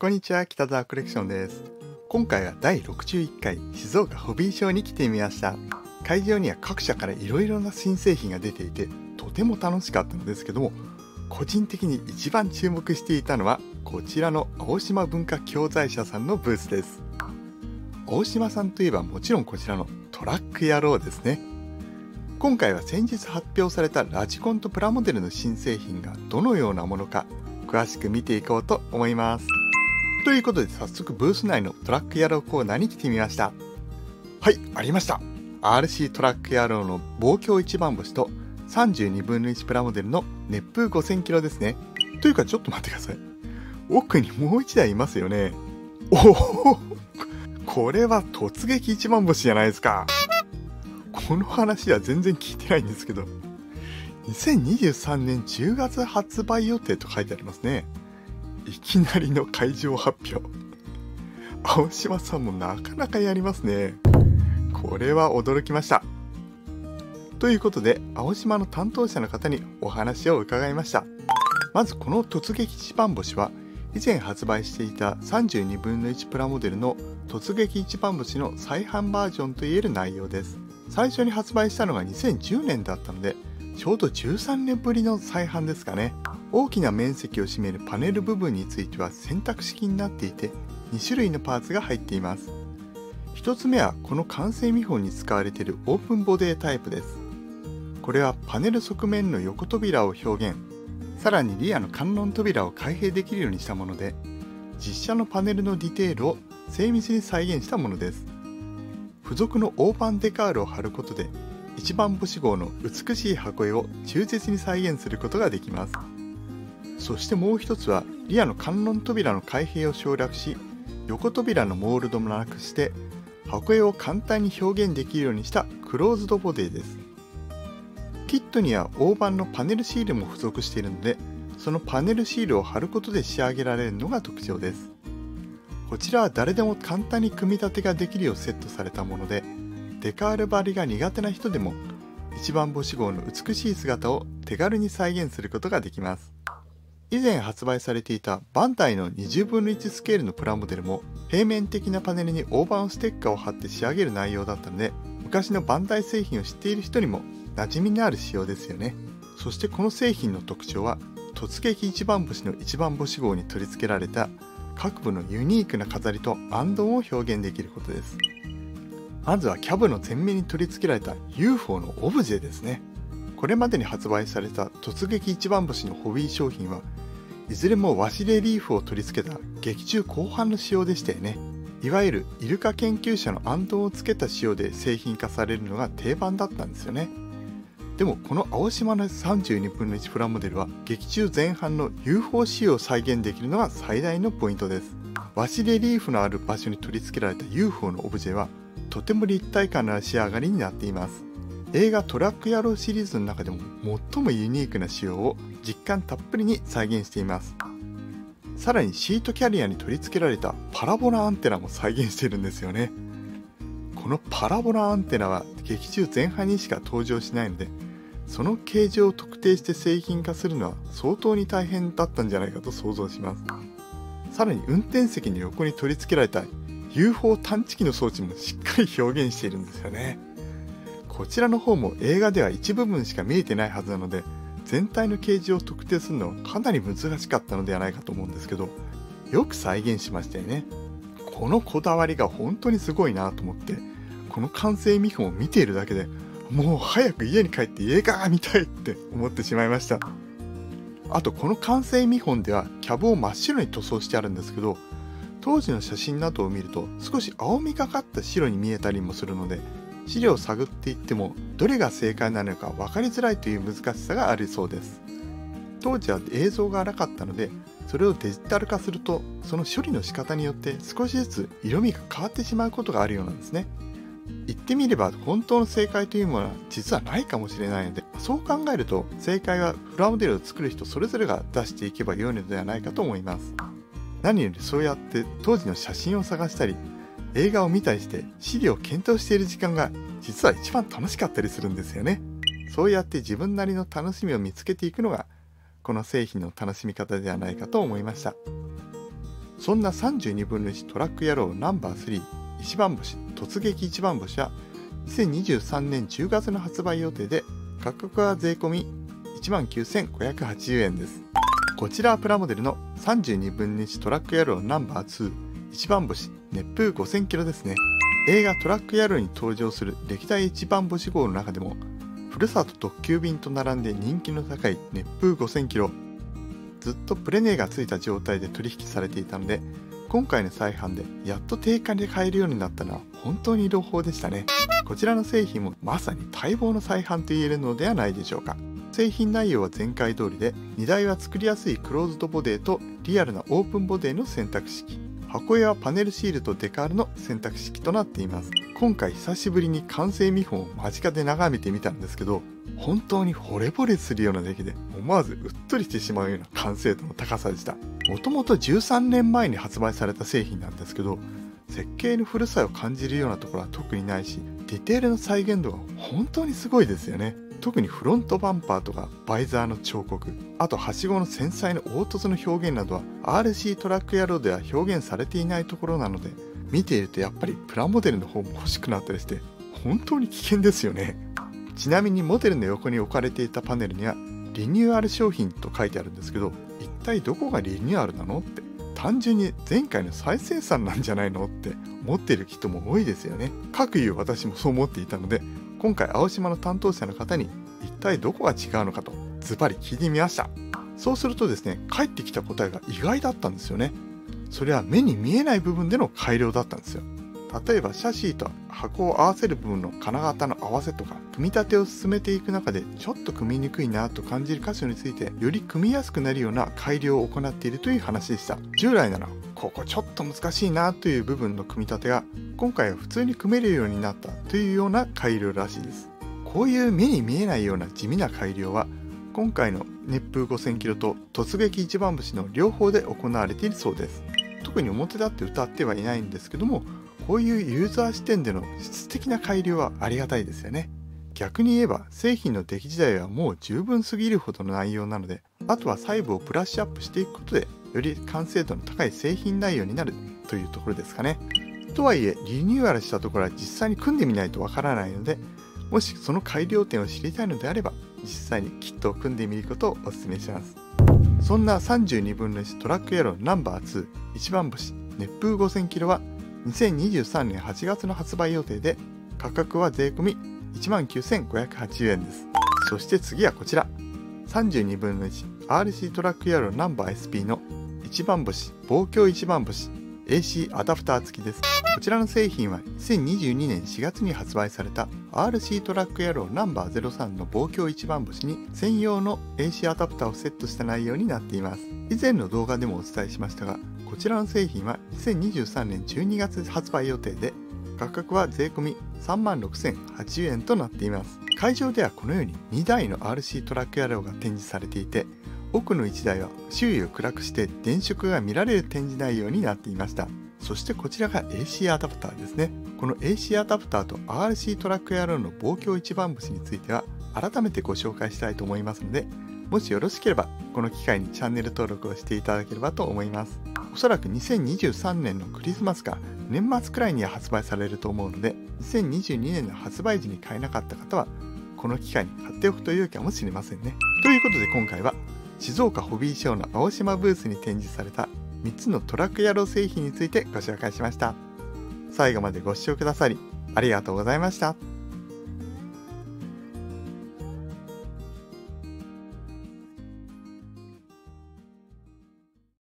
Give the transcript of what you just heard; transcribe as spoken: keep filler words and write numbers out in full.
こんにちは、北沢コレクションです。今回はだいろくじゅういっかい静岡ホビーショーに来てみました。会場には各社からいろいろな新製品が出ていて、とても楽しかったのですけども、個人的に一番注目していたのはこちらの青島文化教材社さんのブースです。青島さんといえばもちろんこちらのトラック野郎ですね。今回は先日発表されたラジコンとプラモデルの新製品がどのようなものか詳しく見ていこうと思います。ということで早速ブース内のトラック野郎コーナーに来てみました。はい、ありました。 アールシー トラック野郎の望郷一番星とさんじゅうにぶんのいちプラモデルの熱風ごせんキロですね。というかちょっと待ってください。奥にもういちだいいますよね。おお、これは突撃一番星じゃないですか。この話は全然聞いてないんですけど、にせんにじゅうさんねんじゅうがつ発売予定と書いてありますね。いきなりの会場発表。青島さんもなかなかやりますね。これは驚きました。ということで青島の担当者の方にお話を伺いました。まずこの突撃一番星は以前発売していたさんじゅうにぶんのいちプラモデルの突撃一番星の再販バージョンといえる内容です。最初に発売したのがにせんじゅうねんだったので、ちょうどじゅうさんねんぶりの再販ですかね。大きな面積を占めるパネル部分については選択式になっていて、にしゅるいのパーツが入っています。ひとつめはこの完成見本に使われているオープンボディタイプです。これはパネル側面の横扉を表現、さらにリアの観音扉を開閉できるようにしたもので、実写のパネルのディテールを精密に再現したものです。付属の大判デカールを貼ることで一番星号の美しい箱絵を忠実に再現することができます。そしてもう一つはリアの観音扉の開閉を省略し、横扉のモールドもなくして箱絵を簡単に表現できるようにしたクローズドボディです。キットには大判のパネルシールも付属しているので、そのパネルシールを貼ることで仕上げられるのが特徴です。こちらは誰でも簡単に組み立てができるようセットされたもので、デカール張りが苦手な人でも一番星号の美しい姿を手軽に再現することができます。以前発売されていたバンダイのにじゅうぶんのいちスケールのプラモデルも平面的なパネルに大判ステッカーを貼って仕上げる内容だったので、昔のバンダイ製品を知っている人にも馴染みのある仕様ですよね。そしてこの製品の特徴は突撃一番星の一番星号に取り付けられた各部のユニークな飾りとアンドンを表現できることです。まずはキャブの前面に取り付けられた ユーフォー のオブジェですね。これまでに発売された突撃一番星のホビー商品はいずれも和紙レリーフを取り付けた劇中後半の仕様でしたよね。いわゆるイルカ研究者のアンドンをつけた仕様で製品化されるのが定番だったんですよね。でもこの青島のさんじゅうにぶんのいちプラモデルは劇中前半の ユーフォー 仕様を再現できるのが最大のポイントです。和紙レリーフのある場所に取り付けられた ユーフォー のオブジェはとても立体感のある仕上がりになっています。映画トラック野郎シリーズの中でも最もユニークな仕様を実感たっぷりに再現しています。さらにシートキャリアに取り付けられたパラボラアンテナも再現しているんですよね。このパラボラアンテナは劇中前半にしか登場しないので、その形状を特定して製品化するのは相当に大変だったんじゃないかと想像します。さらに運転席の横に取り付けられた ユーフォー 探知機の装置もしっかり表現しているんですよね。こちらの方も映画では一部分しか見えてないはずなので、全体の形状を特定するのはかなり難しかったのではないかと思うんですけど、よく再現しましたよね。このこだわりが本当にすごいなと思って、この完成見本を見ているだけでもう早く家に帰って映画が見たいって思ってしまいました。あとこの完成見本ではキャブを真っ白に塗装してあるんですけど、当時の写真などを見ると少し青みがかった白に見えたりもするので、資料を探っていってもどれが正解なのか分かりづらいという難しさがありそうです。当時は映像が荒かったので、それをデジタル化するとその処理の仕方によって少しずつ色味が変わってしまうことがあるようなんですね。言ってみれば本当の正解というものは実はないかもしれないので、そう考えると正解はプラモデルを作る人それぞれが出していけばよいのではないかと思います。何よりそうやって当時の写真を探したり映画を見たりして資料を検討している時間が実は一番楽しかったりするんですよね。そうやって自分なりの楽しみを見つけていくのがこの製品の楽しみ方ではないかと思いました。 そんなさんじゅうにぶんのいちトラック野郎ナンバースリー一番星突撃一番星はにせんにじゅうさんねんじゅうがつの発売予定で、価格は税込み いちまんきゅうせんごひゃくはちじゅうえんです。こちらはプラモデルのさんじゅうにぶんのいちトラック野郎ナンバーツー一番星熱風ごせんキロですね。映画トラック野郎に登場する歴代一番星号の中でも、ふるさと特急便と並んで人気の高い熱風ごせんキロ、ずっとプレネがついた状態で取引されていたので、今回の再販でやっと定価で買えるようになったのは本当に朗報でしたね。こちらの製品もまさに待望の再販と言えるのではないでしょうか。製品内容は前回通りで、荷台は作りやすいクローズドボディとリアルなオープンボディの選択式、箱絵はパネルシールとデカールの選択式となっています。今回久しぶりに完成見本を間近で眺めてみたんですけど、本当に惚れ惚れするような出来で、思わずうっとりしてしまうような完成度の高さでした。もともとじゅうさんねんまえに発売された製品なんですけど、設計の古さを感じるようなところは特にないし、ディテールの再現度が本当にすごいですよね。特にフロントバンパーとかバイザーの彫刻、あとはしごの繊細な凹凸の表現などは アールシー トラック野郎では表現されていないところなので、見ているとやっぱりプラモデルの方も欲しくなったりして本当に危険ですよね。ちなみにモデルの横に置かれていたパネルにはリニューアル商品と書いてあるんですけど、一体どこがリニューアルなのって、単純に前回の再生産なんじゃないのって思っている人も多いですよね。かくいう私もそう思っていたので、今回青島の担当者の方に一体どこが違うのかとズバリ聞いてみました。そうするとですね、返ってきた答えが意外だったんですよね。それは目に見えない部分での改良だったんですよ。例えばシャシーと箱を合わせる部分の金型の合わせとか、組み立てを進めていく中でちょっと組みにくいなと感じる箇所について、より組みやすくなるような改良を行っているという話でした。従来ならここちょっと難しいなという部分の組み立てが、今回は普通に組めるようになったというような改良らしいです。こういう目に見えないような地味な改良は、今回の熱風ごせんキロと突撃一番星の両方で行われているそうです。特に表立って歌ってはいないんですけども、こういうユーザー視点での質的な改良はありがたいですよね。逆に言えば製品の出来自体はもう十分すぎるほどの内容なので、あとは細部をブラッシュアップしていくことでより完成度の高い製品内容になるというところですかね。とはいえリニューアルしたところは実際に組んでみないとわからないので、もしその改良点を知りたいのであれば実際にキットを組んでみることをお勧めします。そんなさんじゅうにぶんのいちトラック野郎ナンバーツー一番星熱風ごせんキロはにせんにじゅうさんねんはちがつの発売予定で、価格は税込み いちまんきゅうせんごひゃくはちじゅうえんです。そして次はこちら、さんじゅうにぶんのいち アールシー トラック野郎ナンバー エスピー の一番星望郷一番星 エーシー アダプター付きです。こちらの製品はにせんにじゅうにねんしがつに発売された アールシー トラック野郎ナンバーゼロさんの望郷一番星に専用の エーシー アダプターをセットした内容になっています。以前の動画でもお伝えしましたが、こちらの製品はにせんにじゅうさんねんじゅうにがつ発売予定で、価格は税込み さんまんろくせんはちじゅうえんとなっています。会場ではこのようににだいの アールシー トラック野郎が展示されていて、奥のいちだいは周囲を暗くして電飾が見られる展示内容になっていました。そしてこちらが エーシー アダプターですね。この エーシー アダプターと アールシー トラック野郎の望郷一番星については改めてご紹介したいと思いますので、もしよろしければこの機会にチャンネル登録をしていただければと思います。おそらくにせんにじゅうさんねんのクリスマスか年末くらいには発売されると思うので、にせんにじゅうにねんの発売時に買えなかった方はこの機会に買っておくと良いかもしれませんね。ということで今回は静岡ホビーショーの青島ブースに展示されたみっつのトラック野郎製品についてご紹介しました。最後までご視聴くださりありがとうございました。